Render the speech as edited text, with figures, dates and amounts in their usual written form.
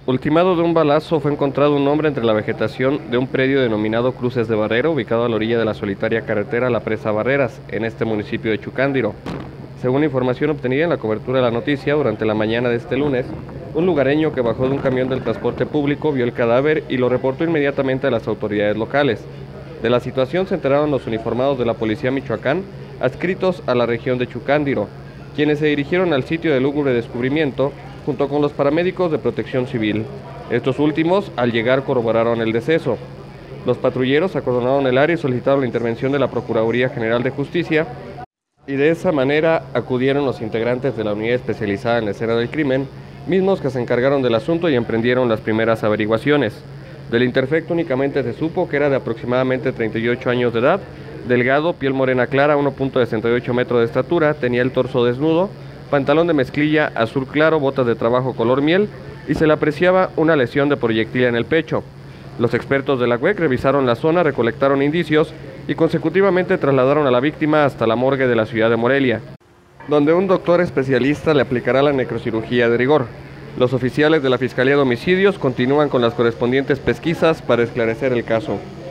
Ultimado de un balazo, fue encontrado un hombre entre la vegetación de un predio denominado Cruces de Barrero, ubicado a la orilla de la solitaria carretera La Presa Barreras, en este municipio de Chucándiro. Según la información obtenida en la cobertura de la noticia, durante la mañana de este lunes, un lugareño que bajó de un camión del transporte público vio el cadáver y lo reportó inmediatamente a las autoridades locales. De la situación se enteraron los uniformados de la Policía Michoacán, adscritos a la región de Chucándiro, quienes se dirigieron al sitio de lúgubre descubrimiento junto con los paramédicos de Protección Civil. Estos últimos, al llegar, corroboraron el deceso. Los patrulleros acordonaron el área y solicitaron la intervención de la Procuraduría General de Justicia, y de esa manera acudieron los integrantes de la unidad especializada en la escena del crimen, mismos que se encargaron del asunto y emprendieron las primeras averiguaciones. Del imperfecto únicamente se supo que era de aproximadamente 38 años de edad, delgado, piel morena clara, 1.68 metros de estatura, tenía el torso desnudo, pantalón de mezclilla azul claro, botas de trabajo color miel y se le apreciaba una lesión de proyectil en el pecho. Los expertos de la UEC revisaron la zona, recolectaron indicios y consecutivamente trasladaron a la víctima hasta la morgue de la ciudad de Morelia, donde un doctor especialista le aplicará la necrocirugía de rigor. Los oficiales de la Fiscalía de Homicidios continúan con las correspondientes pesquisas para esclarecer el caso.